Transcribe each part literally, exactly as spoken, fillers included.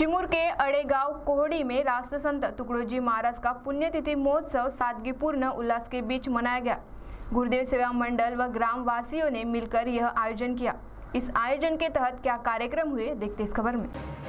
चिमूर के अड़ेगांव कोहड़ी में राष्ट्रसंत तुकडोजी महाराज का पुण्यतिथि महोत्सव सादगीपूर्ण उल्लास के बीच मनाया गया। गुरुदेव सेवा मंडल व ग्राम वासियों ने मिलकर यह आयोजन किया। इस आयोजन के तहत क्या कार्यक्रम हुए, देखते इस खबर में।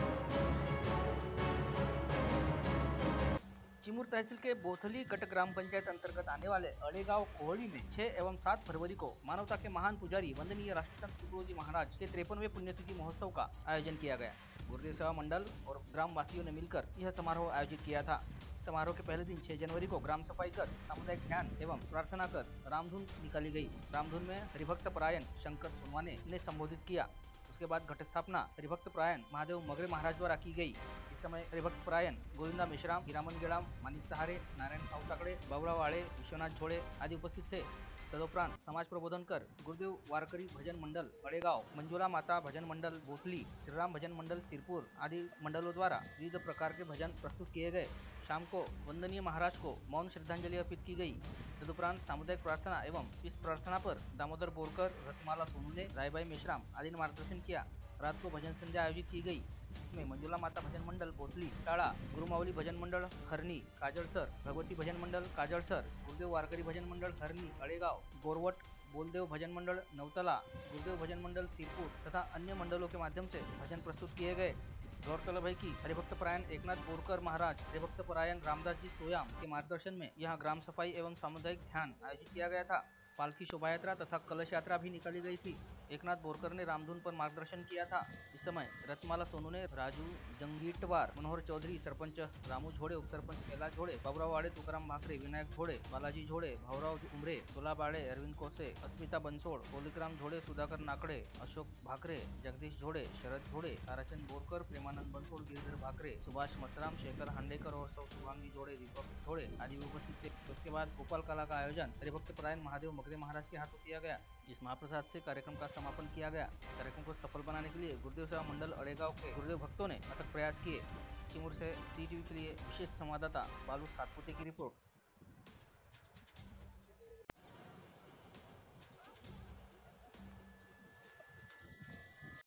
चिमूर तहसील के बोथली कट ग्राम पंचायत अंतर्गत आने वाले अड़ेगांव कोहड़ी में छह एवं सात फरवरी को मानवता के महान पुजारी वंदनीय राष्ट्रसंत तुकडोजी महाराज के तिरपनवे पुण्यतिथि महोत्सव का आयोजन किया गया। गुरुदेव सेवा मंडल और ग्राम वासियों ने मिलकर यह समारोह आयोजित किया था। समारोह के पहले दिन छह जनवरी को ग्राम सफाई कर सामुदायिक ध्यान एवं प्रार्थना कर रामधुन निकाली गई। रामधुन में हरिभक्त परायण शंकर सोनवाने ने संबोधित किया। उसके बाद घट स्थापना हरिभक्त परायण महादेव मगरे महाराज द्वारा की गई। इस समय हरिभक्त परायण गोविंदा मेश्राम, हीरामन गेड़ाम, मानिक सहारे, नारायण सावताकड़े, बाबुराव वाड़े, विश्वनाथ झोड़े आदि उपस्थित थे। तदुपरांत समाज प्रबोधन कर गुरुदेव वारकरी भजन मंडल अड़ेगांव, मंजुला माता भजन मंडल बोथली, श्रीराम भजन मंडल सिरपुर आदि मंडलों द्वारा विविध प्रकार के भजन प्रस्तुत किए गए। शाम को वंदनीय महाराज को मौन श्रद्धांजलि अर्पित की गई। तदुपरांत सामुदायिक प्रार्थना एवं इस प्रार्थना पर दामोदर बोरकर, रतमाला सोनूने, रायबाई मेश्राम आदि ने मार्गदर्शन किया। रात को भजन संध्या आयोजित की गई। इसमें मंजुला माता भजन मंडल बोथली, टाड़ा, गुरुमावली भजन मंडल हरनी, काजड़सर, भगवती भजन मंडल काजड़सर, गुरुदेव वारकरी भजन मंडल हरनी अड़ेगांव, गोरवट, बोलदेव भजन मंडल नवतला, गुरुदेव भजन मंडल सिरपुर तथा अन्य मंडलों के माध्यम से भजन प्रस्तुत किए गए। गौरतलब है कि हरिभक्त परायण एकनाथ बोरकर महाराज, हरिभक्त परायण रामदास जी सोयाम के मार्गदर्शन में यहाँ ग्राम सफाई एवं सामुदायिक ध्यान आयोजित किया गया था। पालकी शोभा यात्रा तथा कलश यात्रा भी निकाली गई थी। एकनाथ बोरकर ने रामधुन पर मार्गदर्शन किया था। इस समय रतमाला सोनू ने राजू जंगीटवार, मनोहर चौधरी, सरपंच रामू झोड़े, उपसरपंच कैलाश झोड़े, बाबुराव वाड़े, तुकाराम भाकरे, विनायक झोड़े, बालाजी झोड़े, भावराव उमरे, सोला बाड़े, अरविंद कोसे, अस्मिता बनसोड़, पोलिकराम झोड़े, सुधाकर नाकड़े, अशोक भाकरे, जगदीश झोड़े, शरद झोड़े, ताराचंद बोरकर, प्रेमानंद बनसोड़, गिरिधर भाकरे, सुभाष मसराम, शेखर हांडेकर और सौ शुभांगी झोड़े, दीपक झोड़े आदि उपस्थित थे। उसके बाद गोपाल कला का आयोजन हरिभक्त परायण महादेव मगरे महाराज के हाथों किया गया। इस महाप्रसाद से कार्यक्रम का समापन किया गया। कार्यक्रम को सफल बनाने के लिए गुरुदेव सेवा मंडल अड़ेगांव के गुरुदेव भक्तों ने अथक प्रयास किए। चिमूर से सी टीवी के लिए विशेष संवाददाता बालू सातपुते की रिपोर्ट।